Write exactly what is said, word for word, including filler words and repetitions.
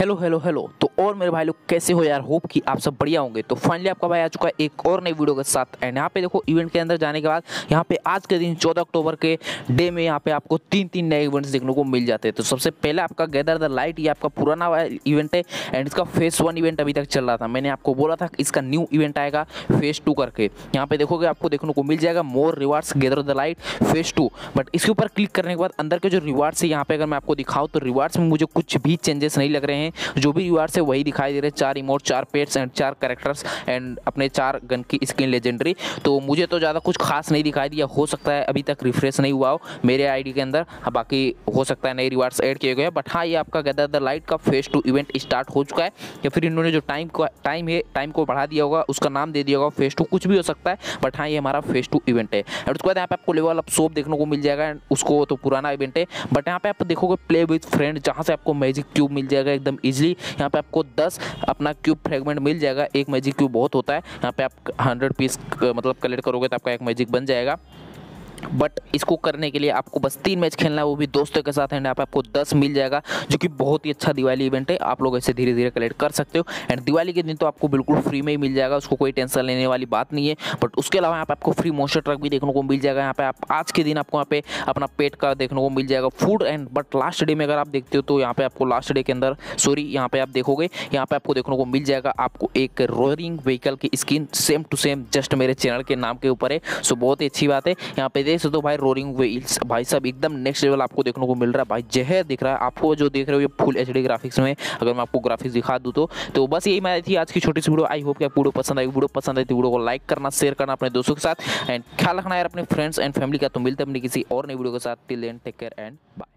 Hello hello hello तो और मेरे भाई लोग कैसे हो यार। होप कि आप सब बढ़िया होंगे। तो फाइनली आपका भाई आ चुका है एक और नई वीडियो के साथ। एंड यहाँ पे देखो इवेंट के अंदर जाने के बाद यहाँ पे आज के दिन चौदह अक्टूबर के डे में यहाँ पे आपको तीन तीन नए इवेंट्स देखने को मिल जाते हैं। तो सबसे पहले आपका गैदर द लाइट, ये आपका पुराना इवेंट है एंड इसका फेस वन इवेंट अभी तक चल रहा था। मैंने आपको बोला था इसका न्यू इवेंट आएगा फेस टू करके। यहाँ पे देखोगे आपको देखने को मिल जाएगा more rewards gather the light phase two. But इसके ऊपर क्लिक करने के बाद अंदर के जो रिवार्ड्स है यहाँ पे अगर मैं आपको दिखाऊँ तो रिवार्ड्स में मुझे कुछ भी चेंजेस नहीं लग रहे हैं। जो भी रिवार्ड्स है वही दिखाई दे रहे हैं, चार इमोट, चार पेट्स एंड चार कैरेक्टर्स एंड अपने चार गन की स्किन लेजेंडरी। तो मुझे तो ज़्यादा कुछ खास नहीं दिखाई दिया। हो सकता है अभी तक रिफ्रेश नहीं हुआ हो मेरे आईडी के अंदर, बाकी हो सकता है नए रिवार्ड्स ऐड किए गए। बट हाँ, ये आपका गैदर द लाइट का फेस टू इवेंट स्टार्ट हो चुका है, या फिर इन्होंने जो टाइम को टाइम है टाइम को बढ़ा दिया होगा, उसका नाम दे दिया होगा फेस टू, कुछ भी हो सकता है। बट हाँ, ये हमारा फेस टू इवेंट है। और उसके बाद यहाँ पे आपको लेवल अप सोप देखने को मिल जाएगा एंड उसको तो पुराना इवेंट है। बट यहाँ पे आप देखोगे प्ले विद फ्रेंड, जहाँ से आपको मैजिक क्यूब मिल जाएगा एकदम इजीली। यहाँ पे आपको दस अपना क्यूब फ्रेगमेंट मिल जाएगा। एक मैजिक क्यूब बहुत होता है, यहाँ पे आप हंड्रेड पीस मतलब कलेक्ट करोगे तो आपका एक मैजिक बन जाएगा। बट इसको करने के लिए आपको बस तीन मैच खेलना है, वो भी दोस्तों के साथ। एंड यहाँ पे आपको दस मिल जाएगा, जो कि बहुत ही अच्छा दिवाली इवेंट है। आप लोग ऐसे धीरे धीरे कलेक्ट कर सकते हो एंड दिवाली के दिन तो आपको बिल्कुल फ्री में ही मिल जाएगा, उसको कोई टेंशन लेने वाली बात नहीं है। बट उसके अलावा यहाँ पे आपको फ्री मोस्टर ट्रक भी देखने को मिल जाएगा। यहाँ पे आप आज के दिन आपको यहाँ पे अपना पेट का देखने को मिल जाएगा food and. But last day में अगर आप देखते हो तो यहाँ पे आपको लास्ट डे के अंदर सॉरी यहाँ पे आप देखोगे यहाँ पे आपको देखने को मिल जाएगा आपको एक रोरिंग व्हीकल की skin same to same, just मेरे चैनल के नाम के ऊपर है। सो बहुत ही अच्छी बात है। यहाँ पे देख सकते हो भाई रोरिंग व्हील्स भाई साहब एकदम नेक्स्ट लेवल आपको देखने को मिल रहा है। भाई जहर दिख रहा है आपको, जो देख रहे हो ये फुल एचडी ग्राफिक्स में। अगर मैं आपको ग्राफिक्स दिखा दूं तो तो बस यही मैं थी आज की छोटी सी वीडियो। आई होप कि आपको वीडियो पसंद आई। वीडियो पसंद आई तो वीडियो को लाइक करना, शेयर करना अपने दोस्तों के साथ एंड ख्याल रखना यार अपने फ्रेंड्स एंड फैमिली का। तो मिलते हैं अपनी किसी और नई वीडियो के साथ। Till then take care and bye.